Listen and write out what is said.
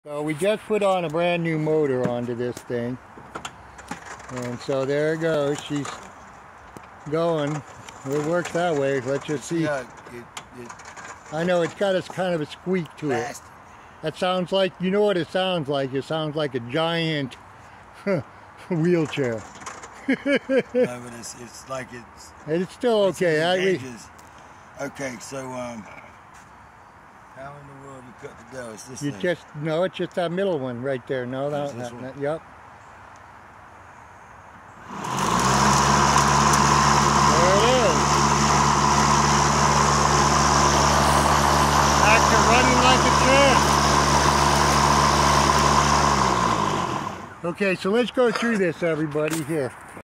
So we just put on a brand new motor onto this thing, and so there it goes. She's going. It works that way. Let's just see. Yeah, I know it's got a kind of a squeak to it. That sounds like, you know what it sounds like? It sounds like a giant wheelchair. No, but it's like It's still okay. Okay, so how in the world you cut the dough? It's this thing. It's just that middle one right there. No, yep. There it is. Back to running like a champ. Okay, so let's go through this, everybody, here.